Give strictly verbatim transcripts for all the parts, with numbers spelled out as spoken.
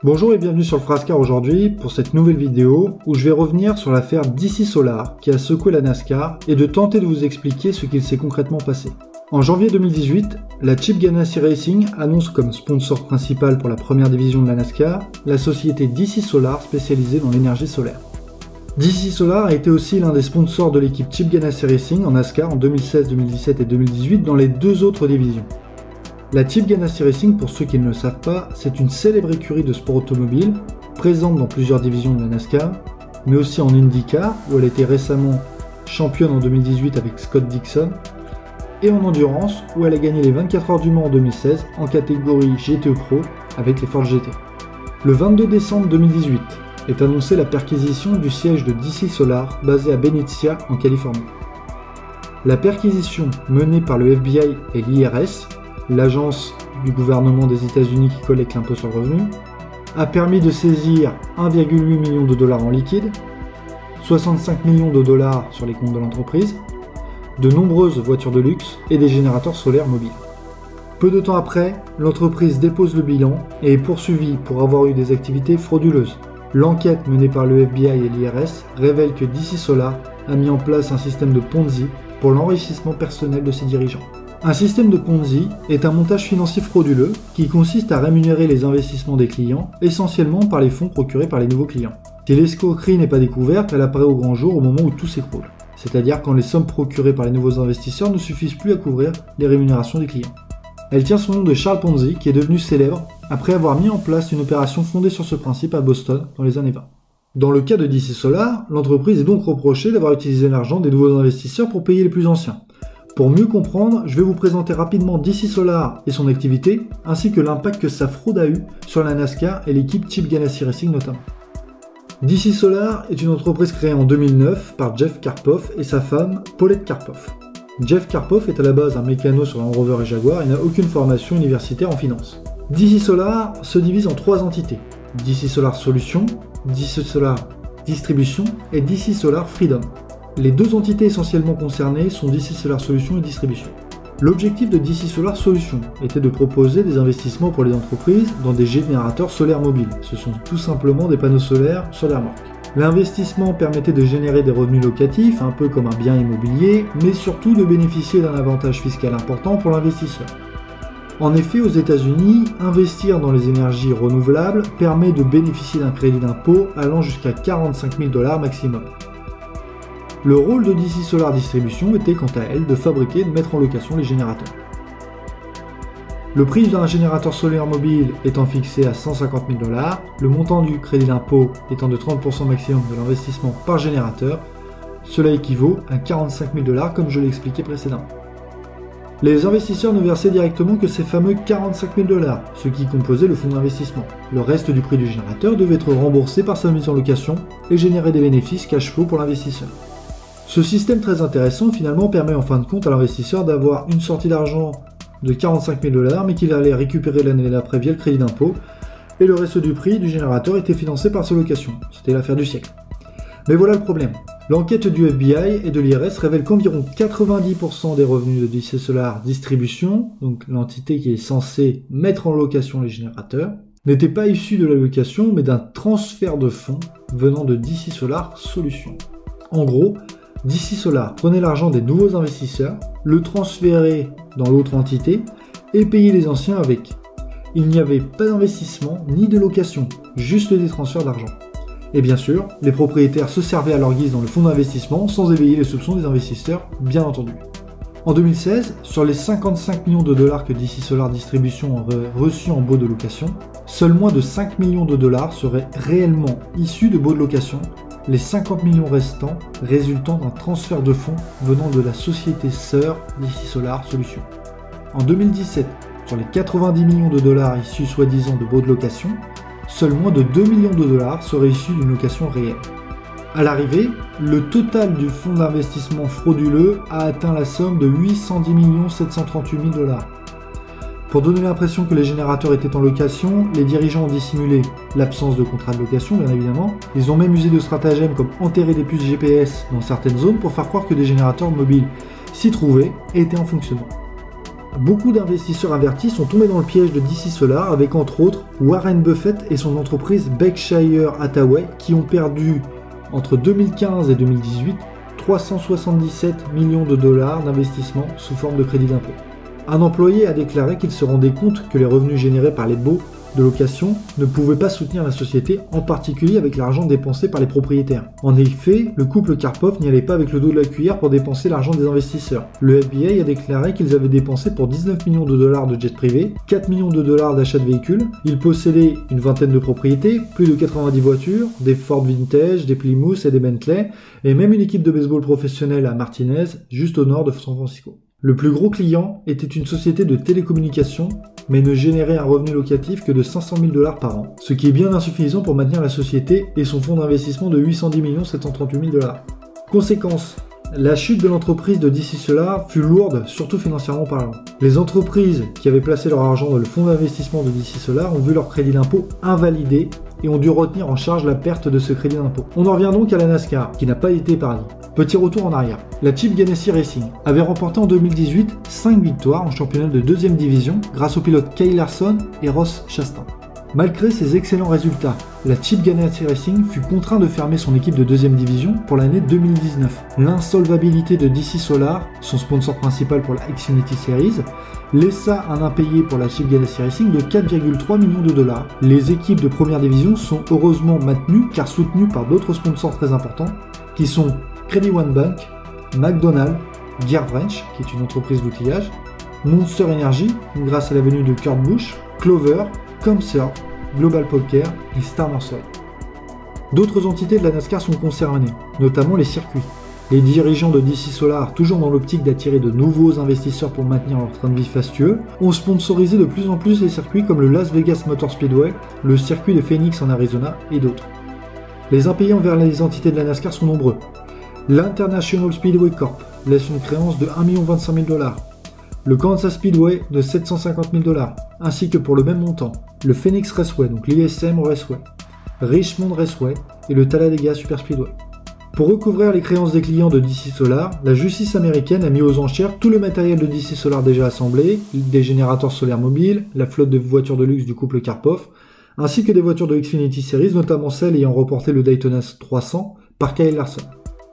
Bonjour et bienvenue sur le Frascar aujourd'hui pour cette nouvelle vidéo où je vais revenir sur l'affaire D C Solar qui a secoué la NASCAR et de tenter de vous expliquer ce qu'il s'est concrètement passé. En janvier deux mille dix-huit, la Chip Ganassi Racing annonce comme sponsor principal pour la première division de la NASCAR la société D C Solar spécialisée dans l'énergie solaire. D C Solar a été aussi l'un des sponsors de l'équipe Chip Ganassi Racing en NASCAR en deux mille seize, deux mille dix-sept et deux mille dix-huit dans les deux autres divisions. La Chip Ganassi Racing, pour ceux qui ne le savent pas, c'est une célèbre écurie de sport automobile, présente dans plusieurs divisions de la NASCAR, mais aussi en IndyCar, où elle était récemment championne en deux mille dix-huit avec Scott Dixon, et en endurance, où elle a gagné les vingt-quatre heures du Mans en deux mille seize en catégorie G T E Pro avec les Ford G T. Le vingt-deux décembre deux mille dix-huit est annoncée la perquisition du siège de D C Solar basé à Benicia en Californie. La perquisition menée par le F B I et l'I R S, l'agence du gouvernement des États-Unis qui collecte l'impôt sur le revenu, a permis de saisir un virgule huit million de dollars en liquide, soixante-cinq millions de dollars sur les comptes de l'entreprise, de nombreuses voitures de luxe et des générateurs solaires mobiles. Peu de temps après, l'entreprise dépose le bilan et est poursuivie pour avoir eu des activités frauduleuses. L'enquête menée par le F B I et l'I R S révèle que D C Solar a mis en place un système de Ponzi pour l'enrichissement personnel de ses dirigeants. Un système de Ponzi est un montage financier frauduleux qui consiste à rémunérer les investissements des clients, essentiellement par les fonds procurés par les nouveaux clients. Si l'escroquerie n'est pas découverte, elle apparaît au grand jour au moment où tout s'écroule, c'est-à-dire quand les sommes procurées par les nouveaux investisseurs ne suffisent plus à couvrir les rémunérations des clients. Elle tient son nom de Charles Ponzi, qui est devenu célèbre après avoir mis en place une opération fondée sur ce principe à Boston dans les années vingt. Dans le cas de D C Solar, l'entreprise est donc reprochée d'avoir utilisé l'argent des nouveaux investisseurs pour payer les plus anciens. Pour mieux comprendre, je vais vous présenter rapidement D C Solar et son activité, ainsi que l'impact que sa fraude a eu sur la NASCAR et l'équipe Chip Ganassi Racing notamment. D C Solar est une entreprise créée en deux mille neuf par Jeff Karpoff et sa femme Paulette Karpoff. Jeff Karpoff est à la base un mécano sur Land Rover et Jaguar et n'a aucune formation universitaire en finance. D C Solar se divise en trois entités: D C Solar Solutions, D C Solar Distribution et D C Solar Freedom. Les deux entités essentiellement concernées sont D C Solar Solutions et Distribution. L'objectif de D C Solar Solutions était de proposer des investissements pour les entreprises dans des générateurs solaires mobiles. Ce sont tout simplement des panneaux solaires sur les remorques. L'investissement permettait de générer des revenus locatifs, un peu comme un bien immobilier, mais surtout de bénéficier d'un avantage fiscal important pour l'investisseur. En effet, aux États-Unis, investir dans les énergies renouvelables permet de bénéficier d'un crédit d'impôt allant jusqu'à quarante-cinq mille dollars maximum. Le rôle de D C Solar Distribution était quant à elle de fabriquer et de mettre en location les générateurs. Le prix d'un générateur solaire mobile étant fixé à cent cinquante mille dollars, le montant du crédit d'impôt étant de trente pour cent maximum de l'investissement par générateur, cela équivaut à quarante-cinq mille dollars comme je l'ai expliqué précédemment. Les investisseurs ne versaient directement que ces fameux quarante-cinq mille dollars, ce qui composait le fonds d'investissement. Le reste du prix du générateur devait être remboursé par sa mise en location et générer des bénéfices cash flow pour l'investisseur. Ce système très intéressant finalement permet en fin de compte à l'investisseur d'avoir une sortie d'argent de quarante-cinq mille dollars mais qu'il allait récupérer l'année d'après via le crédit d'impôt, et le reste du prix du générateur était financé par sa location. C'était l'affaire du siècle. Mais voilà le problème. L'enquête du F B I et de l'I R S révèle qu'environ quatre-vingt-dix pour cent des revenus de D C Solar Distribution, donc l'entité qui est censée mettre en location les générateurs, n'étaient pas issus de la location mais d'un transfert de fonds venant de D C Solar Solutions. En gros, D C Solar prenait l'argent des nouveaux investisseurs, le transférait dans l'autre entité et payait les anciens avec. Il n'y avait pas d'investissement ni de location, juste des transferts d'argent. Et bien sûr, les propriétaires se servaient à leur guise dans le fonds d'investissement sans éveiller les soupçons des investisseurs, bien entendu. En deux mille seize, sur les cinquante-cinq millions de dollars que D C Solar Distribution aurait reçus en baux de location, seuls moins de cinq millions de dollars seraient réellement issus de baux de location, les cinquante millions restants résultant d'un transfert de fonds venant de la société sœur D C Solar Solutions. En deux mille dix-sept, sur les quatre-vingt-dix millions de dollars issus soi-disant de baux de location, seuls moins de deux millions de dollars seraient issus d'une location réelle. À l'arrivée, le total du fonds d'investissement frauduleux a atteint la somme de huit cent dix millions sept cent trente-huit mille dollars. Pour donner l'impression que les générateurs étaient en location, les dirigeants ont dissimulé l'absence de contrat de location, bien évidemment. Ils ont même usé de stratagèmes comme enterrer des puces G P S dans certaines zones pour faire croire que des générateurs mobiles s'y trouvaient et étaient en fonctionnement. Beaucoup d'investisseurs avertis sont tombés dans le piège de D C Solar avec entre autres Warren Buffett et son entreprise Berkshire Hathaway qui ont perdu entre deux mille quinze et deux mille dix-huit trois cent soixante-dix-sept millions de dollars d'investissement sous forme de crédit d'impôt. Un employé a déclaré qu'il se rendait compte que les revenus générés par les baux de location ne pouvaient pas soutenir la société, en particulier avec l'argent dépensé par les propriétaires. En effet, le couple Karpov n'y allait pas avec le dos de la cuillère pour dépenser l'argent des investisseurs. Le F B I a déclaré qu'ils avaient dépensé pour dix-neuf millions de dollars de jets privés, quatre millions de dollars d'achat de véhicules. Ils possédaient une vingtaine de propriétés, plus de quatre-vingt-dix voitures, des Ford Vintage, des Plymouth et des Bentley, et même une équipe de baseball professionnelle à Martinez, juste au nord de San Francisco. Le plus gros client était une société de télécommunications, mais ne générait un revenu locatif que de cinq cent mille dollars par an, ce qui est bien insuffisant pour maintenir la société et son fonds d'investissement de huit cent dix millions sept cent trente-huit mille dollars. Conséquence, la chute de l'entreprise de D C Solar fut lourde, surtout financièrement parlant. Les entreprises qui avaient placé leur argent dans le fonds d'investissement de D C Solar ont vu leur crédit d'impôt invalidé et ont dû retenir en charge la perte de ce crédit d'impôt. On en revient donc à la NASCAR, qui n'a pas été épargnée. Petit retour en arrière. La Chip Ganassi Racing avait remporté en deux mille dix-huit cinq victoires en championnat de deuxième division grâce aux pilotes Kyle Larson et Ross Chastain. Malgré ces excellents résultats, la Chip Ganassi Racing fut contraint de fermer son équipe de deuxième division pour l'année deux mille dix-neuf. L'insolvabilité de D C Solar, son sponsor principal pour la Xfinity Series, laissa un impayé pour la Chip Ganassi Racing de quatre virgule trois millions de dollars. Les équipes de première division sont heureusement maintenues car soutenues par d'autres sponsors très importants qui sont Credit One Bank, McDonald's, Gear Wrench, qui est une entreprise d'outillage, Monster Energy, grâce à la venue de Kurt Busch, Clover, ComSurf, Global Poker et Star Marshall. D'autres entités de la NASCAR sont concernées, notamment les circuits. Les dirigeants de D C Solar, toujours dans l'optique d'attirer de nouveaux investisseurs pour maintenir leur train de vie fastueux, ont sponsorisé de plus en plus les circuits comme le Las Vegas Motor Speedway, le circuit de Phoenix en Arizona et d'autres. Les impayés envers les entités de la NASCAR sont nombreux. L'International Speedway Corp laisse une créance de un million vingt-cinq mille dollars, le Kansas Speedway de sept cent cinquante mille dollars, ainsi que pour le même montant, le Phoenix Raceway, donc l'I S M Raceway, Richmond Raceway et le Talladega Super Speedway. Pour recouvrir les créances des clients de D C Solar, la justice américaine a mis aux enchères tout le matériel de D C Solar déjà assemblé, des générateurs solaires mobiles, la flotte de voitures de luxe du couple Karpov, ainsi que des voitures de Xfinity Series, notamment celles ayant remporté le Daytona trois cents par Kyle Larson.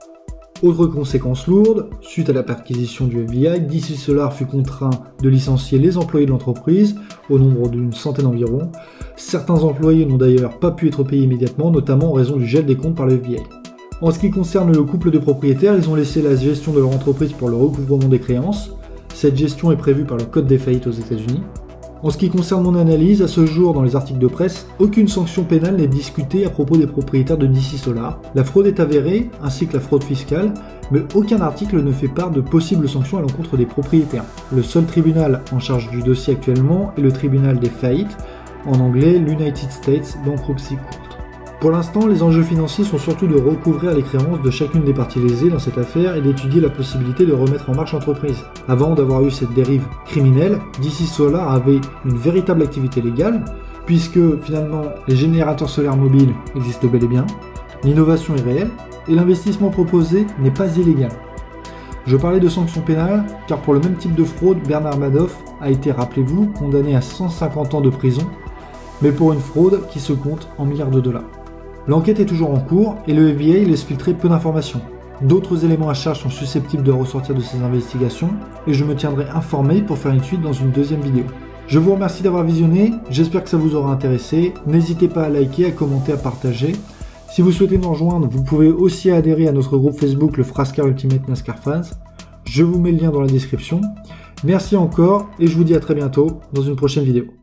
Autre conséquence lourde, suite à la perquisition du F B I, D C Solar fut contraint de licencier les employés de l'entreprise, au nombre d'une centaine environ. Certains employés n'ont d'ailleurs pas pu être payés immédiatement, notamment en raison du gel des comptes par le F B I. En ce qui concerne le couple de propriétaires, ils ont laissé la gestion de leur entreprise pour le recouvrement des créances. Cette gestion est prévue par le Code des faillites aux États-Unis. En ce qui concerne mon analyse, à ce jour dans les articles de presse, aucune sanction pénale n'est discutée à propos des propriétaires de D C Solar. La fraude est avérée, ainsi que la fraude fiscale, mais aucun article ne fait part de possibles sanctions à l'encontre des propriétaires. Le seul tribunal en charge du dossier actuellement est le tribunal des faillites, en anglais l'United States Bankruptcy Court. Pour l'instant, les enjeux financiers sont surtout de recouvrir les créances de chacune des parties lésées dans cette affaire et d'étudier la possibilité de remettre en marche l'entreprise. Avant d'avoir eu cette dérive criminelle, D C Solar avait une véritable activité légale, puisque finalement les générateurs solaires mobiles existent bel et bien, l'innovation est réelle, et l'investissement proposé n'est pas illégal. Je parlais de sanctions pénales, car pour le même type de fraude, Bernard Madoff a été, rappelez-vous, condamné à cent cinquante ans de prison, mais pour une fraude qui se compte en milliards de dollars. L'enquête est toujours en cours et le F B I laisse filtrer peu d'informations. D'autres éléments à charge sont susceptibles de ressortir de ces investigations et je me tiendrai informé pour faire une suite dans une deuxième vidéo. Je vous remercie d'avoir visionné, j'espère que ça vous aura intéressé. N'hésitez pas à liker, à commenter, à partager. Si vous souhaitez nous rejoindre, vous pouvez aussi adhérer à notre groupe Facebook, le Frascar Ultimate NASCAR Fans. Je vous mets le lien dans la description. Merci encore et je vous dis à très bientôt dans une prochaine vidéo.